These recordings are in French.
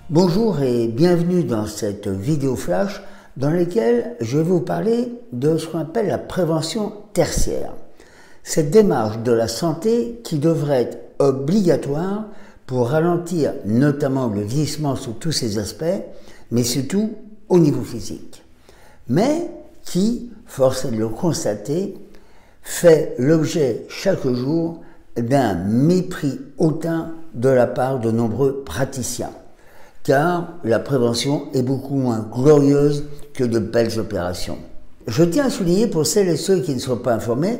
Bonjour et bienvenue dans cette vidéo flash dans laquelle je vais vous parler de ce qu'on appelle la prévention tertiaire. Cette démarche de la santé qui devrait être obligatoire pour ralentir notamment le vieillissement sous tous ses aspects, mais surtout au niveau physique. Mais qui, force est de le constater, fait l'objet chaque jour d'un mépris hautain de la part de nombreux praticiens. Car la prévention est beaucoup moins glorieuse que de belles opérations. Je tiens à souligner pour celles et ceux qui ne sont pas informés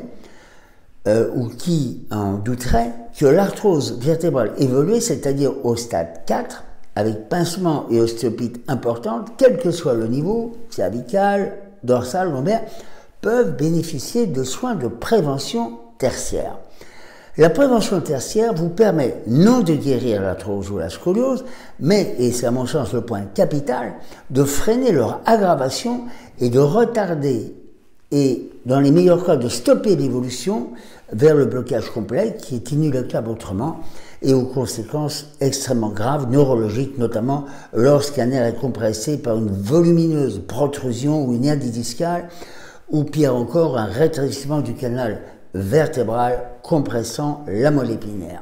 ou qui en douteraient que l'arthrose vertébrale évoluée, c'est-à-dire au stade 4, avec pincement et ostéopite importante, quel que soit le niveau, cervical, dorsal, lombaire, peuvent bénéficier de soins de prévention tertiaire. La prévention tertiaire vous permet non de guérir l'arthrose ou la scoliose, mais, et c'est à mon sens le point capital, de freiner leur aggravation et de retarder, et dans les meilleurs cas de stopper l'évolution vers le blocage complet qui est inéluctable autrement et aux conséquences extrêmement graves, neurologiques notamment lorsqu'un nerf est compressé par une volumineuse protrusion ou une hernie discale ou pire encore un rétrécissement du canal vertébrale compressant la moelle épinière.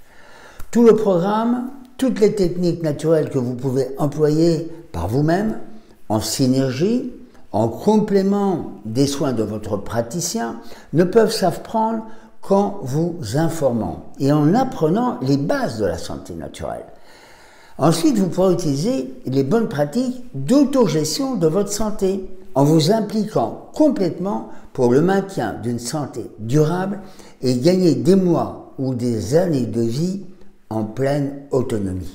Tout le programme, toutes les techniques naturelles que vous pouvez employer par vous-même, en synergie, en complément des soins de votre praticien, ne peuvent s'apprendre qu'en vous informant et en apprenant les bases de la santé naturelle. Ensuite, vous pourrez utiliser les bonnes pratiques d'autogestion de votre santé, en vous impliquant complètement pour le maintien d'une santé durable et gagner des mois ou des années de vie en pleine autonomie.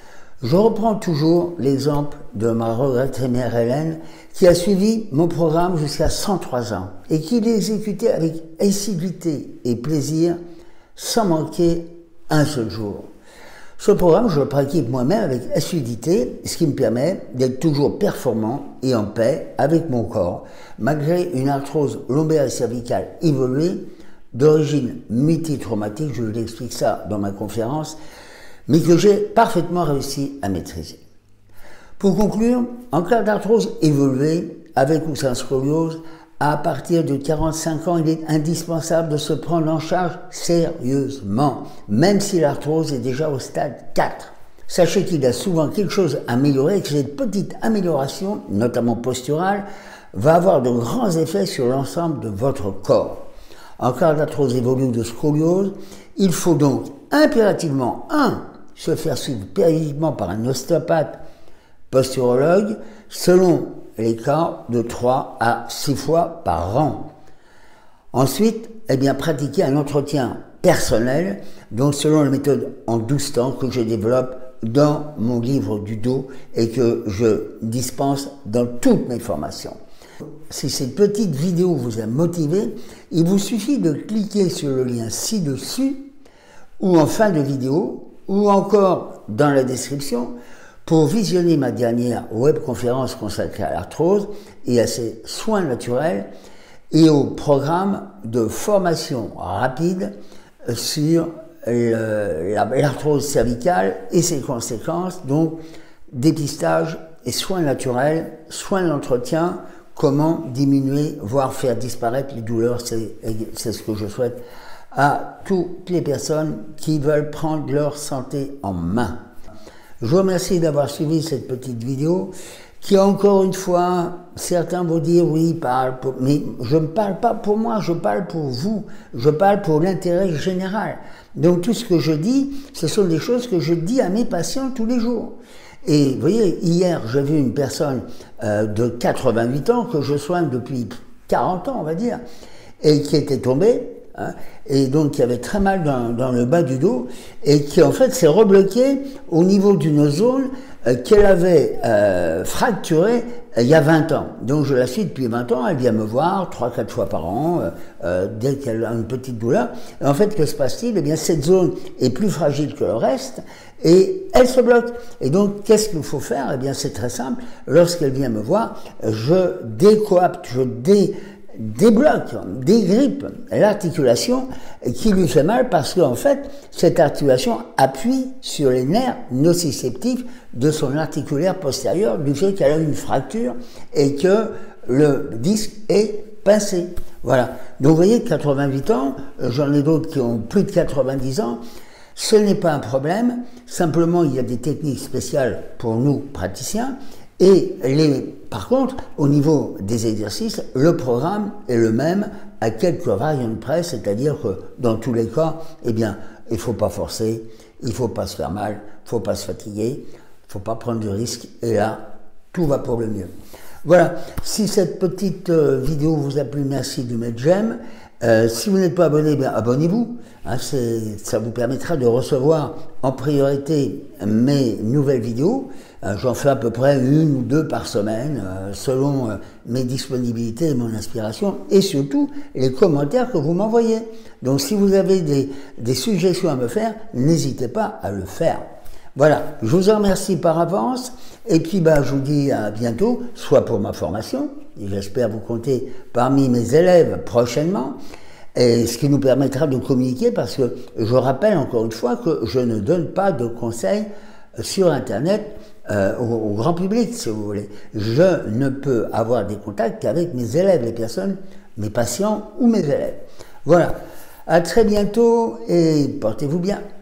Je reprends toujours l'exemple de ma regrettée mère Hélène qui a suivi mon programme jusqu'à 103 ans et qui l'exécutait avec assiduité et plaisir sans manquer un seul jour. Ce programme, je le pratique moi-même avec assiduité, ce qui me permet d'être toujours performant et en paix avec mon corps, malgré une arthrose lombaire et cervicale évoluée, d'origine multitraumatique, je vous explique ça dans ma conférence, mais que j'ai parfaitement réussi à maîtriser. Pour conclure, en cas d'arthrose évoluée, avec ou sans scoliose, à partir de 45 ans, il est indispensable de se prendre en charge sérieusement, même si l'arthrose est déjà au stade 4. Sachez qu'il y a souvent quelque chose à améliorer et que cette petite amélioration, notamment posturale, va avoir de grands effets sur l'ensemble de votre corps. En cas d'arthrose évolue ou de scoliose, il faut donc impérativement, 1. Se faire suivre périodiquement par un ostéopathe posturologue, selon les cas de 3 à 6 fois par an. Ensuite, pratiquer un entretien personnel, donc selon la méthode en 12 temps que je développe dans mon livre du dos et que je dispense dans toutes mes formations. Si cette petite vidéo vous a motivé, il vous suffit de cliquer sur le lien ci-dessus ou en fin de vidéo ou encore dans la description pour visionner ma dernière webconférence consacrée à l'arthrose et à ses soins naturels et au programme de formation rapide sur l'arthrose cervicale et ses conséquences, donc dépistage et soins naturels, soins d'entretien, comment diminuer, voire faire disparaître les douleurs, c'est ce que je souhaite à toutes les personnes qui veulent prendre leur santé en main. Je vous remercie d'avoir suivi cette petite vidéo qui, encore une fois, certains vont dire oui, mais je ne parle pas pour moi, je parle pour vous, je parle pour l'intérêt général. Donc tout ce que je dis, ce sont des choses que je dis à mes patients tous les jours. Et vous voyez, hier, j'ai vu une personne de 88 ans que je soigne depuis 40 ans, on va dire, et qui était tombée, et donc qui avait très mal dans le bas du dos et qui en fait s'est rebloqué au niveau d'une zone qu'elle avait fracturée il y a 20 ans. Donc je la suis depuis 20 ans, elle vient me voir 3-4 fois par an dès qu'elle a une petite douleur. Et en fait, que se passe-t-il? Eh bien, cette zone est plus fragile que le reste et elle se bloque. Et donc, qu'est-ce qu'il faut faire? Eh bien, c'est très simple. Lorsqu'elle vient me voir, je décoapte, je débloque, dégrippe l'articulation qui lui fait mal parce qu'en fait, cette articulation appuie sur les nerfs nociceptifs de son articulaire postérieur du fait qu'elle a une fracture et que le disque est pincé. Voilà. Donc vous voyez, 88 ans, j'en ai d'autres qui ont plus de 90 ans, ce n'est pas un problème, simplement il y a des techniques spéciales pour nous praticiens, et par contre, au niveau des exercices, le programme est le même à quelques variantes près, c'est-à-dire que dans tous les cas, eh bien, il ne faut pas forcer, il ne faut pas se faire mal, il ne faut pas se fatiguer, il ne faut pas prendre de risques, et là, tout va pour le mieux. Voilà, si cette petite vidéo vous a plu, merci de mettre j'aime. Si vous n'êtes pas abonné, bien abonnez-vous. Hein, ça vous permettra de recevoir en priorité mes nouvelles vidéos. J'en fais à peu près 1 ou 2 par semaine, selon mes disponibilités et mon inspiration, et surtout les commentaires que vous m'envoyez. Donc si vous avez des suggestions à me faire, n'hésitez pas à le faire. Voilà, je vous en remercie par avance, et puis je vous dis à bientôt, soit pour ma formation, et j'espère vous compter parmi mes élèves prochainement, et ce qui nous permettra de communiquer, parce que je rappelle encore une fois que je ne donne pas de conseils sur Internet au grand public, si vous voulez. Je ne peux avoir des contacts qu'avec mes élèves, les personnes, mes patients ou mes élèves. Voilà, à très bientôt et portez-vous bien.